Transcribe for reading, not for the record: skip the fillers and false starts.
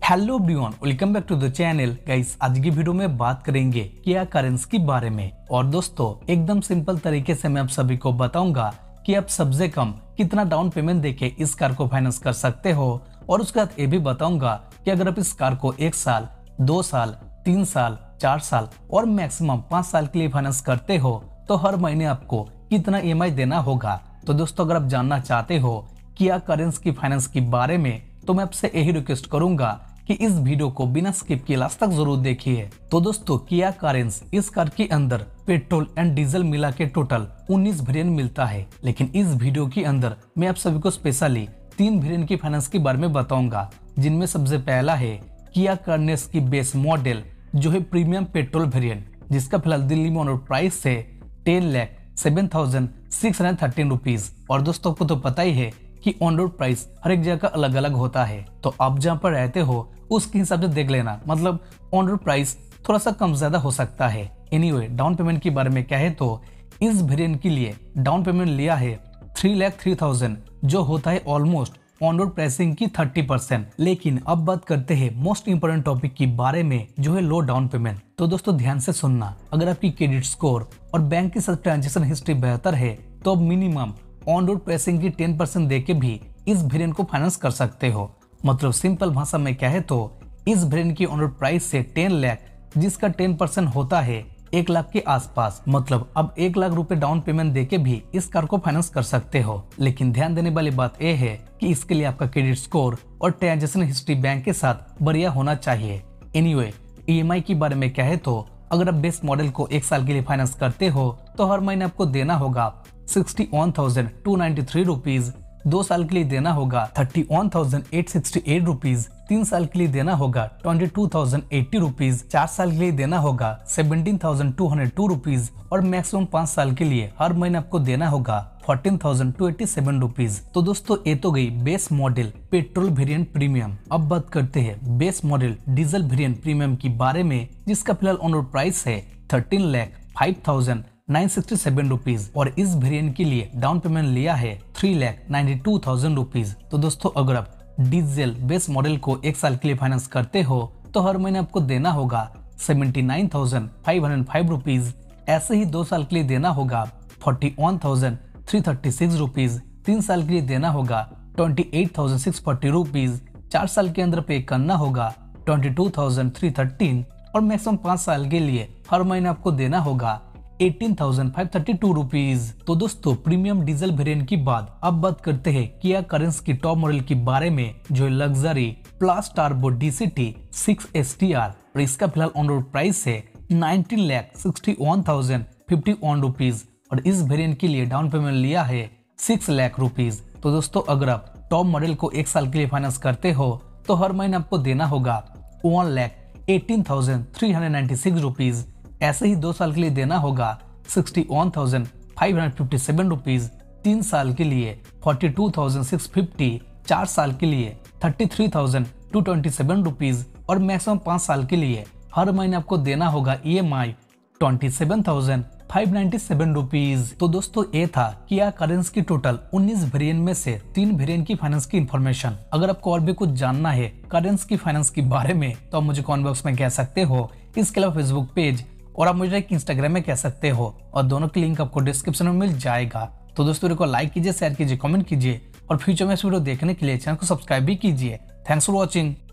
Hello everyone, welcome back to the channel. Guys, आज की video में बात करेंगे किया कारेंस के बारे में। और दोस्तों, एकदम सिंपल तरीके से मैं आप सभी को बताऊंगा कि आप सबसे कम कितना डाउन पेमेंट देके इस कार को फाइनेंस कर सकते हो। और उसके बाद ये भी बताऊंगा कि अगर आप इस कार को 1 साल, 2 साल, 3 साल, 4 साल और मैक्सिमम 5 साल के लिए फाइनेंस करते हो तो हर महीने आपको कितना EMI देना होगा। तो दोस्तों, अगर आप जानना चाहते हो किया कारेंस की फाइनेंस के बारे में तो मैं आपसे यही रिक्वेस्ट करूंगा कि इस वीडियो को बिना स्किप किए लास्ट तक जरूर देखिए। तो दोस्तों, किया कारेंस इस कार के अंदर पेट्रोल एंड डीजल मिला के टोटल 19 वेरिएंट मिलता है। लेकिन इस वीडियो के अंदर मैं आप सभी को स्पेशली 3 वेरिएंट की फाइनेंस के बारे में बताऊंगा, जिनमें सबसे पहला है किया कारेंस की बेस मॉडल जो है प्रीमियम पेट्रोल वेरिएंट, जिसका फिलहाल दिल्ली में ऑन रोड प्राइस है 10,07,613 रुपीज। और दोस्तों, आपको तो पता ही है कि ऑन रोड प्राइस हर एक जगह का अलग अलग होता है, तो आप जहाँ पर रहते हो उसके हिसाब से देख लेना। मतलब ऑन रोड प्राइस थोड़ा सा कम ज्यादा हो सकता है। एनीवे, डाउन पेमेंट के बारे में क्या है तो इस वेरिएंट के लिए डाउन पेमेंट लिया है 3,03,000, जो होता है ऑलमोस्ट ऑन रोड प्राइसिंग की 30%। लेकिन अब बात करते हैं मोस्ट इंपोर्टेंट टॉपिक के बारे में, जो है लो डाउन पेमेंट। तो दोस्तों, ध्यान से सुनना, अगर आपकी क्रेडिट स्कोर और बैंक के साथ ट्रांजेक्शन हिस्ट्री बेहतर है तो अब मिनिमम ऑन रोड प्राइसिंग की 10% देके भी इस वेरिएंट को फाइनेंस कर सकते हो। मतलब सिंपल भाषा में क्या है तो इस वेरिएंट की ऑन रोड प्राइस से 10 लाख, जिसका 10% होता है 1 लाख के आसपास। मतलब अब 1 लाख रुपए डाउन पेमेंट देके भी इस कार को फाइनेंस कर सकते हो। लेकिन ध्यान देने वाली बात यह है कि इसके लिए आपका क्रेडिट स्कोर और ट्रांजेक्शन हिस्ट्री बैंक के साथ बढ़िया होना चाहिए। एनीवे, EMI के बारे में क्या है तो अगर आप बेस मॉडल को 1 साल के लिए फाइनेंस करते हो तो हर महीने आपको देना होगा 61,293 रुपीज, 2 साल के लिए देना होगा 31,868 रुपीज, 3 साल के लिए देना होगा 22,080 रुपीज, 4 साल के लिए देना होगा 17,202 रुपीज और मैक्सिमम 5 साल के लिए हर महीने आपको देना होगा 14,287 रुपीज। तो दोस्तों, ये तो गई base model petrol variant premium. अब बात करते हैं base model diesel variant premium के बारे में, जिसका फिलहाल ऑन रोड प्राइस है 13,05,967 रुपीज। और इस वेरिएंट के लिए डाउन पेमेंट लिया है 3,92,000 रुपीज। तो दोस्तों, अगर आप डीजल बेस मॉडल को 1 साल के लिए फाइनेंस करते हो तो हर महीने आपको देना होगा 79,505 रुपीज। ऐसे ही 2 साल के लिए देना होगा 41,336 रुपीज, 3 साल के लिए देना होगा 28,640 रुपीज, 4 साल के अंदर पे करना होगा 22,313 और मैक्सिमम 5 साल के लिए हर महीने आपको देना होगा 18,532 रुपीज। तो दोस्तों, प्रीमियम डीजल वेरिएंट की बाद अब बात करते हैं किया कारेंस की टॉप मॉडल के बारे में, जो है luxury plus turbo DCT 6 STR। और इसका फिलहाल ऑन रोड प्राइस है 19,61,051 रुपीज। और इस वेरिएंट के लिए डाउन पेमेंट लिया है 6 लाख रुपीज। तो दोस्तों, अगर आप टॉप मॉडल को 1 साल के लिए फाइनेंस करते हो तो हर महीने आपको देना होगा 1,18,396 रुपीज। ऐसे ही 2 साल के लिए देना होगा 61,557 रुपीज, 3 साल के लिए 42,650, 4 साल के लिए 33,227 रुपीज और मैक्सिमम 5 साल के लिए हर महीने आपको देना होगा EMI 27,597 रुपीज। तो दोस्तों, ये था किया कारेंस की टोटल 19 वेरिएंट में से 3 वेरिएंट की फाइनेंस की इन्फॉर्मेशन। अगर आपको और भी कुछ जानना है कारेंस की फाइनेंस के बारे में तो आप मुझे कमेंट बॉक्स में कह सकते हो। इसके अलावा फेसबुक पेज और आप मुझे इंस्टाग्राम में कह सकते हो, और दोनों की लिंक आपको डिस्क्रिप्शन में मिल जाएगा। तो दोस्तों, को लाइक कीजिए, शेयर कीजिए, कमेंट कीजिए और फ्यूचर में इस वीडियो देखने के लिए चैनल को सब्सक्राइब भी कीजिए। Thanks for watching.